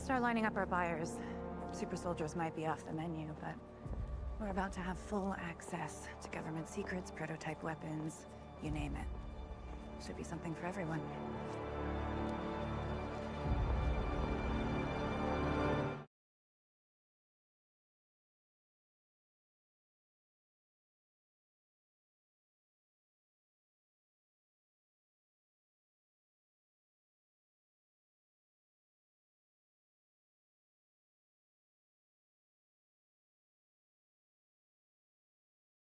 start lining up our buyers. Super soldiers might be off the menu, but we're about to have full access to government secrets, prototype weapons, you name it. Should be something for everyone.